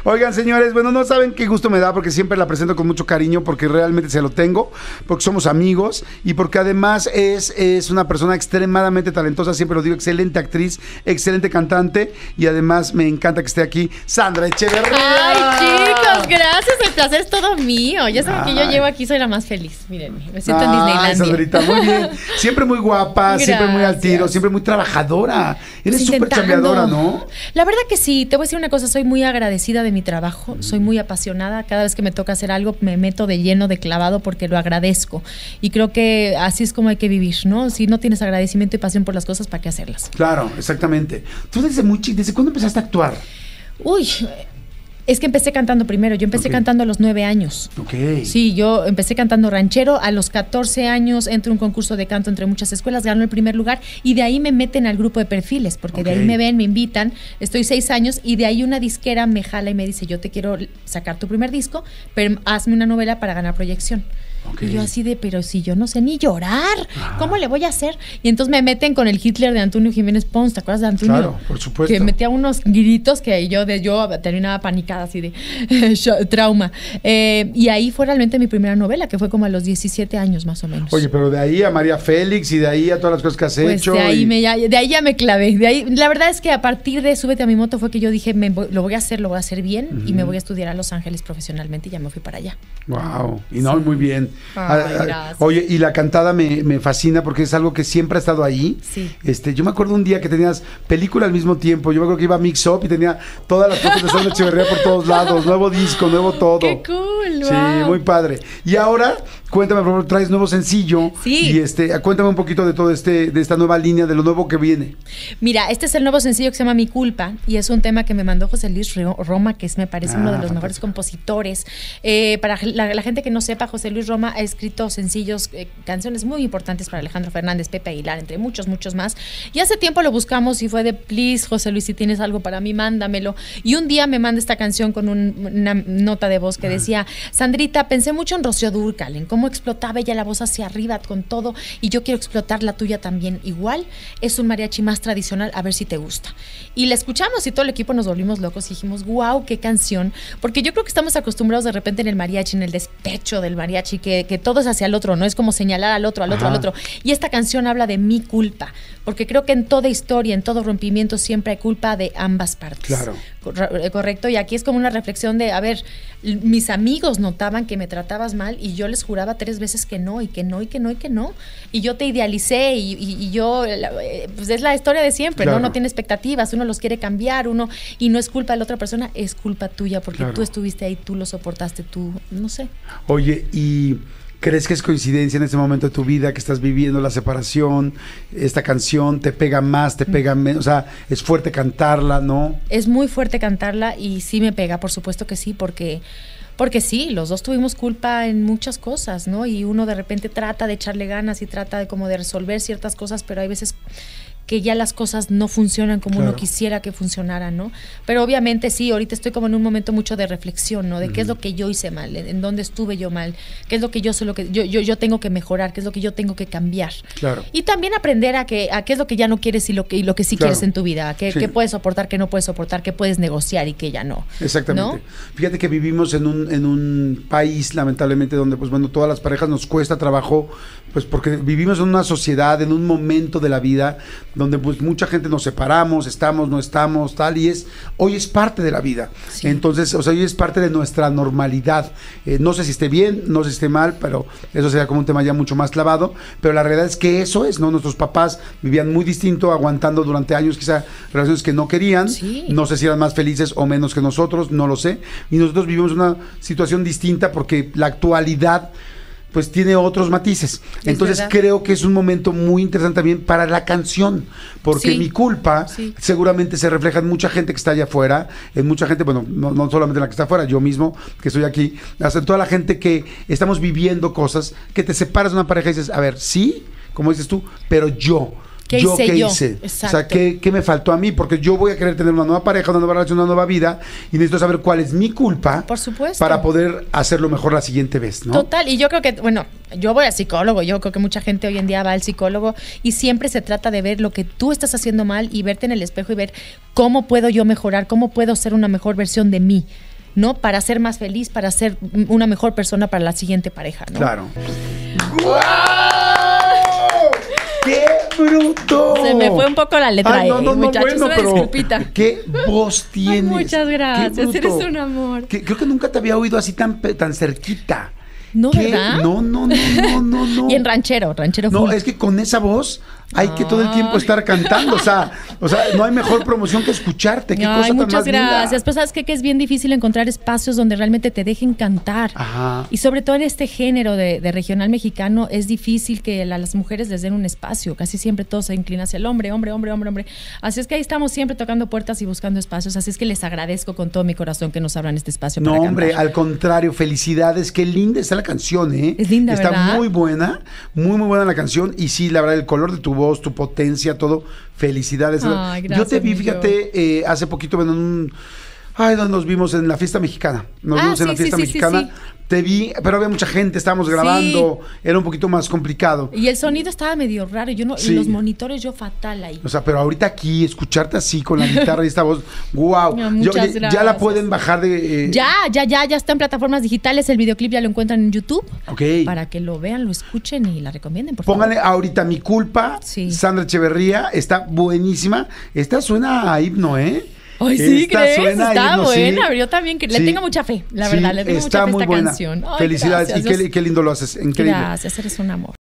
Oigan, señores, bueno, no saben qué gusto me da porque siempre la presento con mucho cariño, porque realmente se lo tengo, porque somos amigos y porque además es una persona extremadamente talentosa, siempre lo digo, excelente actriz, excelente cantante y además me encanta que esté aquí Sandra Echeverría. Ay, chicos, gracias, el placer es todo mío. Ya saben que yo llego aquí, soy la más feliz. Mírenme, me siento en Disneylandia. Sandrita, muy bien. Siempre muy guapa, siempre muy al tiro, siempre muy trabajadora. Eres súper chambeadora, ¿no? La verdad que sí, te voy a decir una cosa, soy muy agradecida de mi trabajo, soy muy apasionada. Cada vez que me toca hacer algo, me meto de lleno, de clavado, porque lo agradezco. Y creo que así es como hay que vivir, ¿no? Si no tienes agradecimiento y pasión por las cosas, ¿para qué hacerlas? Claro, exactamente. ¿Tú ¿desde cuándo empezaste a actuar? Uy, es que empecé cantando primero. Yo empecé cantando a los 9 años. Sí, yo empecé cantando ranchero. A los 14 años entro a un concurso de canto entre muchas escuelas, gano el primer lugar y de ahí me meten al grupo de perfiles, porque de ahí me ven, me invitan. Estoy 6 años y de ahí una disquera me jala y me dice, yo te quiero sacar tu primer disco, pero hazme una novela para ganar proyección. Y yo así de, pero si yo no sé ni llorar, ¿cómo le voy a hacer? Y entonces me meten con el Hitler de Antonio Jiménez Pons, ¿te acuerdas de Antonio? Claro, por supuesto. Que metía unos gritos que yo terminaba panicada así de trauma. Y ahí fue realmente mi primera novela, que fue como a los 17 años más o menos. Oye, pero de ahí a María Félix y de ahí a todas las cosas que has hecho. De ahí ya me clavé. De ahí, la verdad es que a partir de Súbete a mi moto fue que yo dije, lo voy a hacer bien y me voy a estudiar a Los Ángeles profesionalmente y ya me fui para allá. Wow, y no, muy bien. Gracias. Oye, y la cantada me fascina porque es algo que siempre ha estado ahí. Sí. Yo me acuerdo un día que tenías película al mismo tiempo. Yo me acuerdo que iba a Mix Up y tenía todas las fotos de Sandra Echeverría por todos lados. Nuevo disco, nuevo todo. ¡Qué cool! Sí, wow. muy padre. Y ahora, cuéntame, por favor, traes nuevo sencillo. Sí. Y cuéntame un poquito de todo de esta nueva línea, de lo nuevo que viene. Mira, este es el nuevo sencillo que se llama Mi Culpa y es un tema que me mandó José Luis Roma, que me parece uno de los mejores compositores. Para la gente que no sepa, José Luis Roma ha escrito sencillos, canciones muy importantes para Alejandro Fernández, Pepe Aguilar, entre muchos más. Y hace tiempo lo buscamos y fue de, please, José Luis, si tienes algo para mí, mándamelo. Y un día me manda esta canción con una nota de voz que decía, Sandrita, pensé mucho en Rocío Dúrcal, en cómo explotaba ella la voz hacia arriba con todo, y yo quiero explotar la tuya también. Igual es un mariachi más tradicional, a ver si te gusta. Y la escuchamos y todo el equipo nos volvimos locos y dijimos, wow, qué canción, porque yo creo que estamos acostumbrados de repente en el mariachi, en el despecho del mariachi, que todo es hacia el otro, ¿no? Es como señalar al otro. Y esta canción habla de mi culpa, porque creo que en toda historia, en todo rompimiento, siempre hay culpa de ambas partes. Claro. Correcto, y aquí es como una reflexión de, a ver, mis amigos notaban que me tratabas mal y yo les juraba 3 veces que no, y que no, y que no, y que no. Y yo te idealicé y yo, pues es la historia de siempre, claro. ¿No? No tiene expectativas, uno los quiere cambiar, y no es culpa de la otra persona, es culpa tuya, porque claro. Tú estuviste ahí, tú lo soportaste, tú, no sé. Oye, y ¿crees que es coincidencia en este momento de tu vida que estás viviendo la separación? Esta canción te pega más, te pega menos, o sea, es fuerte cantarla, ¿no? Es muy fuerte cantarla y sí me pega, por supuesto que sí, porque sí, los dos tuvimos culpa en muchas cosas, ¿no? Y uno de repente trata de echarle ganas y trata de como de resolver ciertas cosas, pero hay veces que ya las cosas no funcionan como claro. Uno quisiera que funcionaran, ¿no? Pero obviamente sí, ahorita estoy como en un momento mucho de reflexión, ¿no? De qué es lo que yo hice mal, en dónde estuve yo mal, qué es lo que yo tengo que mejorar, qué es lo que yo tengo que cambiar. Claro. Y también aprender a qué es lo que ya no quieres y lo que sí claro. Quieres en tu vida, qué puedes soportar, qué no puedes soportar, qué puedes negociar y qué ya no. Exactamente. ¿No? Fíjate que vivimos en un país, lamentablemente, donde pues bueno, todas las parejas nos cuesta trabajo, pues porque vivimos en una sociedad, en un momento de la vida donde pues mucha gente nos separamos, estamos, no estamos, tal, y hoy es parte de la vida. Sí. Entonces, o sea, hoy es parte de nuestra normalidad. No sé si esté bien, no sé si esté mal, pero eso sería como un tema ya mucho más clavado, pero la realidad es que eso es, ¿no? Nuestros papás vivían muy distinto, aguantando durante años quizá relaciones que no querían, sí. No sé si eran más felices o menos que nosotros, no lo sé, y nosotros vivimos una situación distinta porque la actualidad pues tiene otros matices. Entonces creo que es un momento muy interesante también para la canción, porque sí. Mi culpa sí. Seguramente se refleja en mucha gente que está allá afuera, en mucha gente, bueno, no solamente en la que está afuera, yo mismo que estoy aquí, hasta en toda la gente que estamos viviendo cosas, que te separas de una pareja y dices, a ver, sí, como dices tú, pero yo... ¿Qué hice? Exacto. O sea, ¿qué me faltó a mí? Porque yo voy a querer tener una nueva pareja, una nueva relación, una nueva vida, y necesito saber cuál es mi culpa. Por supuesto. Para poder hacerlo mejor la siguiente vez, ¿no? Total, y yo creo que, bueno, yo voy al psicólogo, yo creo que mucha gente hoy en día va al psicólogo, y siempre se trata de ver lo que tú estás haciendo mal y verte en el espejo y ver cómo puedo yo mejorar, cómo puedo ser una mejor versión de mí. ¿no? Para ser más feliz, para ser una mejor persona para la siguiente pareja, ¿no? Claro. ¡Guau! ¡Qué bruto! Se me fue un poco la letra, muchachos, bueno, una pero disculpita. ¿qué voz tienes? Ay, muchas gracias, eres un amor. Creo que nunca te había oído así tan cerquita. No, ¿verdad? No. Y en ranchero No, full. es que con esa voz hay que todo el tiempo estar cantando, o sea, no hay mejor promoción que escucharte. Qué cosa tan muchas más linda. gracias. Pues sabes que es bien difícil encontrar espacios donde realmente te dejen cantar. Ajá. Y sobre todo en este género de regional mexicano es difícil que a las mujeres les den un espacio. Casi siempre todo se inclina hacia el hombre. Así es que ahí estamos siempre tocando puertas y buscando espacios. Así es que les agradezco con todo mi corazón que nos abran este espacio para cantar. Hombre, al contrario, felicidades. Qué linda está la canción, ¿eh? Es linda, está ¿verdad? muy buena la canción. Y sí, la verdad, el color de tu voz, tu potencia, todo. Felicidades. Ay, gracias, yo te vi, fíjate, hace poquito en un... donde nos vimos en la fiesta mexicana. Nos vimos en la fiesta mexicana. Sí. Te vi, pero había mucha gente, estábamos grabando. Era un poquito más complicado. Y el sonido estaba medio raro. Y los monitores yo fatal ahí. O sea, pero ahorita aquí, escucharte así con la guitarra y esta voz, wow. Muchas gracias. Ya la pueden bajar de... Ya está en plataformas digitales. El videoclip ya lo encuentran en YouTube. Ok. Para que lo vean, lo escuchen y la recomienden, por favor. Pónganle ahorita Mi Culpa, Sandra Echeverría, está buenísima. Esta suena a himno, ¿eh? Ay, sí, ¿crees? Está himno, buena, sí. Yo también le tengo mucha fe, la verdad, le tengo mucha fe a esta canción. Ay, felicidades, gracias, y qué lindo lo haces, increíble. Gracias, eres un amor.